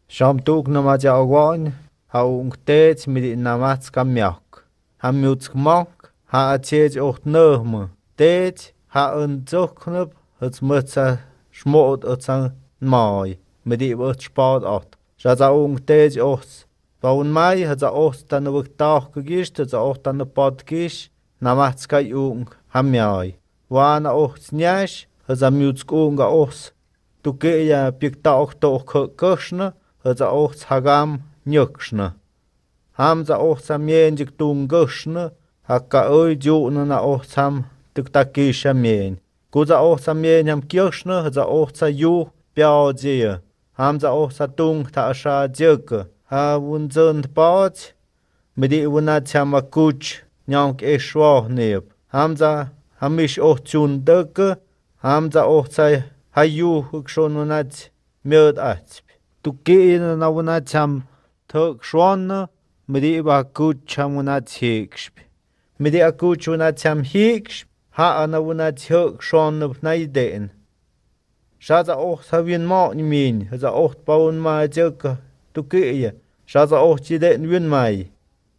Sham tuk na ma ja wan, ha ung teet mit in namats kamjak. Ha mutsk monk, ha a tjeej ocht neugme. Teet, ha een zuknub, het mutsa schmoot het san maai. Met die wordt spaad at. Shaza ung teej ocht. Baun mai, het za ocht dan wik taag gegist, het za ocht dan de pad gish. Namats kai ung, ha mjai. Wana ocht njash, het za mutsk unga ocht. Tu geja pik taag toch kushne. Het za ocht hagam njuksne. Ham za ocht sam jenjik tung gushne. Hakka oi june na ocht sam tuk takisha mien. Ku za ocht sam mien ham kirshne. Het za ocht sa ju biao jie. Ham za ocht sa tung ta asha jike. Ha wun zund baad. Midi wunat sam a kuch nyank e schwach neep. Ham za hamish ocht tjun dukke. Ham za ocht sa ha ju huk schon wunat mild at. Tu geene na wunat sam tuk schwanne. Midi wa kuch ham wunat hikshp. Midi a kuch wunat sam hikshp. Ha ana wunat huk schwanne bnaideen. Shaza ocht ha wien maak nie meen. Za ocht bauen ma jike. Tu geene. Shaza ocht jideen wien mai.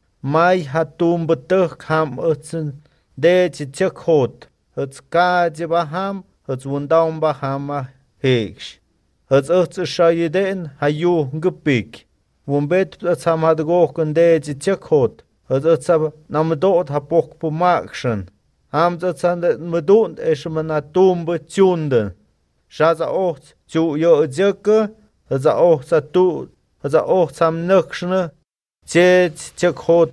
Mai hat toen betucht ham utsen deetje tjek hot. Het skaadje ba ham, het wundaum ba ham a heeks. Het utse sha jideen ha ju gepik. Wun bet het ham had goch een deetje tjek hot. Het utse na me dood ha pok po maakschen. Ham het san de me dood is me na toen betjunden. Shaza ocht tju jo het jike. Het za ocht sa tu. Het za ocht sam nukschne. Tjeet tjek hot.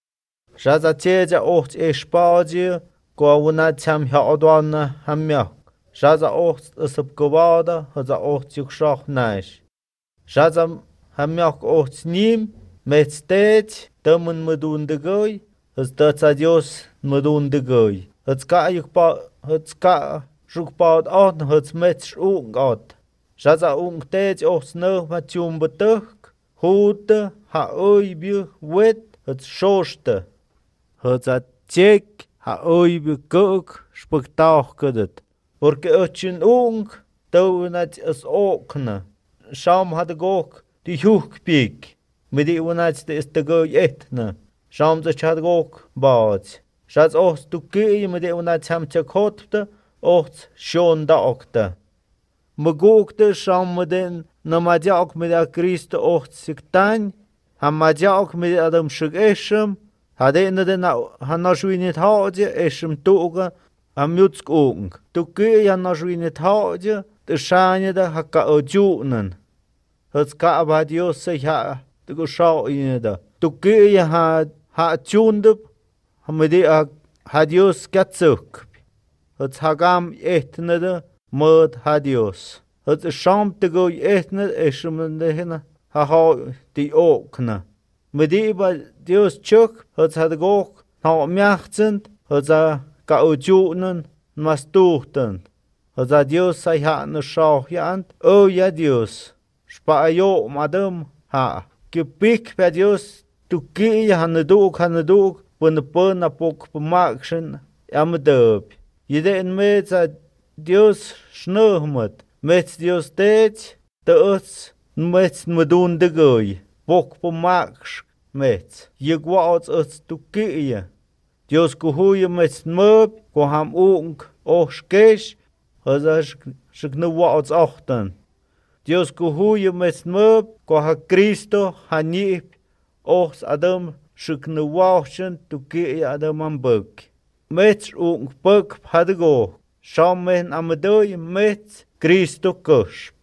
Shaza tjeja ocht e spaadje. Kwa wuna tam ha odwana hamjak. Shaza ocht is op gewada. Haza ocht juk shach naish. Shaza hamjak ocht niem. Met steed. Dummen me doen de gooi. Het dat a Dios me doen de gooi. Het ska juk pa. Het ska juk paad aan. Het met schunk at. Shaza ung teej ocht neug met tjum betuch. Hoete, ha oibi, wet, het schoste. Het a tjek, ha oibi kuk, spektaag kudet. Porque utjen ung, touwen het is okne. Sham had gok, die hoekpiek. Met die unat is de gooi etne. Sham zich had gok baad. Shaz ocht tukee, met die unat ham tjek hotte, ocht schon daakte. Me gokte sham me den, na madjak met a Christe ocht siktan, ha madjak met adam shig eshem, ha de den ha nashwinit haadje eshem toge, ha mutsk ogen. Tuke ja nashwinit haadje, de shanje de ha ka odjunen. Het ska abad Dios sich ha de goshaw inede. Tuke ja ha tjundep, ha me de ha Dios gatsuk. Het hagam etnede, mod ha Dios. Het is sham te go etne eshmen de hinne ha die okne. Met die ba Dios chuk het had gok ha mjachtzend het za ka ojunen mas tochten. Het za Dios sai ha ne shau jant o ja Dios. Spa yo madam ha gepik bei Dios tu ge han ne dog wenn de pon na pok bemakschen am dop. Jeden met za Dios schnurmet. Met Dios deed, de uts, met me doen de gooi. Bok po maaks, met. Je gwaad uts toekeeën. Dios kuhuye met mub, ko ham oong, och skees, het is nu waad achten. Dios kuhuye met mub, ko ha Christo, ha niep, och adam, schik nu waadchen, toekeeën adam aan buk. Met oong buk had go. Sham men amadoi met Christo kush.